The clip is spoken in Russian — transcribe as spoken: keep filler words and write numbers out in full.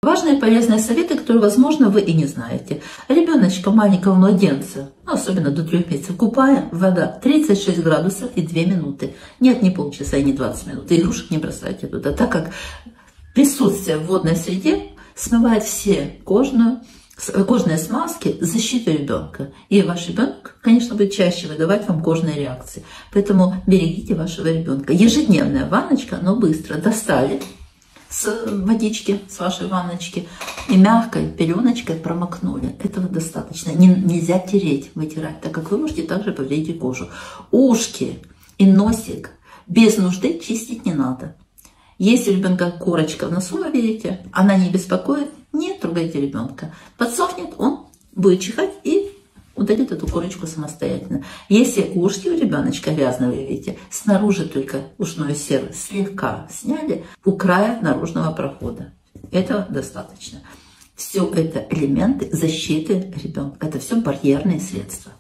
Важные и полезные советы, которые, возможно, вы и не знаете. Ребеночка, маленького младенца, ну, особенно до трех месяцев, купаем, вода тридцать шесть градусов и две минуты. Нет, не полчаса и не двадцать минут. Игрушек не бросайте туда, так как присутствие в водной среде смывает все кожную, кожные смазки, защиту ребенка. И ваш ребенок, конечно, будет чаще выдавать вам кожные реакции. Поэтому берегите вашего ребенка. Ежедневная ванночка, но быстро достали с водички, с вашей ванночки, и мягкой пеленочкой промокнули. Этого достаточно. Не, нельзя тереть, вытирать, так как вы можете также повредить и кожу. Ушки и носик без нужды чистить не надо. Если у ребенка корочка в носу, вы видите, она не беспокоит, не трогайте ребенка. Подсохнет, он будет чихать и удалит эту корочку самостоятельно. Если ушки у ребеночка грязные, вы видите, снаружи только ушную серу слегка сняли у края наружного прохода. Этого достаточно. Все это элементы защиты ребенка. Это все барьерные средства.